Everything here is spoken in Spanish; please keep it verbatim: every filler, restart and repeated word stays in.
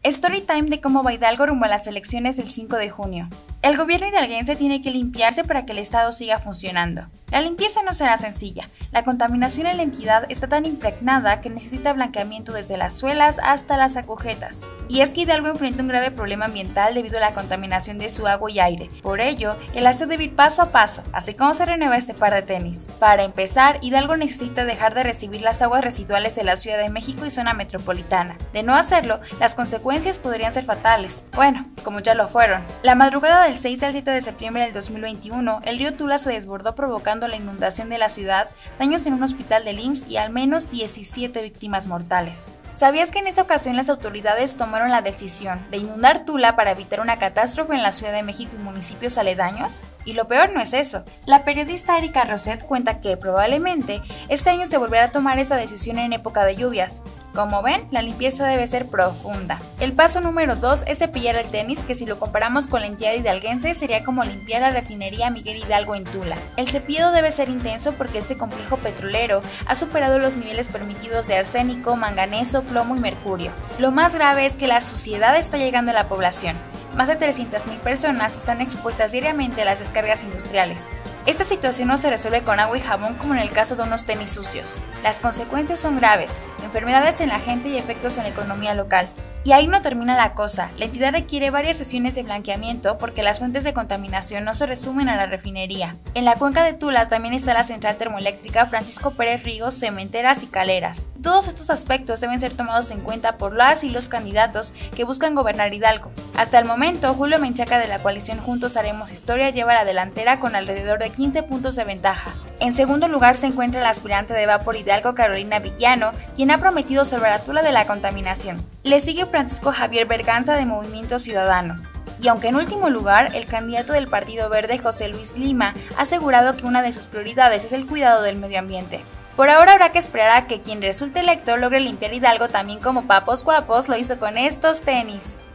Storytime de cómo va Hidalgo rumbo a las elecciones del cinco de junio. El gobierno hidalguense tiene que limpiarse para que el estado siga funcionando. La limpieza no será sencilla. La contaminación en la entidad está tan impregnada que necesita blanqueamiento desde las suelas hasta las agujetas. Y es que Hidalgo enfrenta un grave problema ambiental debido a la contaminación de su agua y aire. Por ello, el aseo debe ir paso a paso, así como se renueva este par de tenis. Para empezar, Hidalgo necesita dejar de recibir las aguas residuales de la Ciudad de México y zona metropolitana. De no hacerlo, las consecuencias podrían ser fatales. Bueno, como ya lo fueron. La madrugada del seis al siete de septiembre del dos mil veintiuno, el río Tula se desbordó provocando la inundación de la ciudad, daños en un hospital del I M S S y al menos diecisiete víctimas mortales. ¿Sabías que en esa ocasión las autoridades tomaron la decisión de inundar Tula para evitar una catástrofe en la Ciudad de México y municipios aledaños? Y lo peor no es eso. La periodista Erika Roset cuenta que, probablemente, este año se volverá a tomar esa decisión en época de lluvias. Como ven, la limpieza debe ser profunda. El paso número dos es cepillar el tenis, que si lo comparamos con la entidad hidalguense sería como limpiar la refinería Miguel Hidalgo en Tula. El cepillado debe ser intenso porque este complejo petrolero ha superado los niveles permitidos de arsénico, manganeso, plomo y mercurio. Lo más grave es que la suciedad está llegando a la población. Más de trescientas mil personas están expuestas diariamente a las descargas industriales. Esta situación no se resuelve con agua y jabón como en el caso de unos tenis sucios. Las consecuencias son graves, enfermedades en la gente y efectos en la economía local. Y ahí no termina la cosa, la entidad requiere varias sesiones de blanqueamiento porque las fuentes de contaminación no se resumen a la refinería. En la cuenca de Tula también está la central termoeléctrica Francisco Pérez Ríos, cementeras y caleras. Todos estos aspectos deben ser tomados en cuenta por las y los candidatos que buscan gobernar Hidalgo. Hasta el momento, Julio Menchaca de la coalición Juntos Haremos Historia lleva la delantera con alrededor de quince puntos de ventaja. En segundo lugar se encuentra la aspirante de Va por Hidalgo, Carolina Villano, quien ha prometido salvar a Tula de la contaminación. Le sigue Francisco Javier Berganza de Movimiento Ciudadano. Y aunque en último lugar, el candidato del Partido Verde, José Luis Lima, ha asegurado que una de sus prioridades es el cuidado del medio ambiente. Por ahora habrá que esperar a que quien resulte electo logre limpiar Hidalgo también como Papos Guapos lo hizo con estos tenis.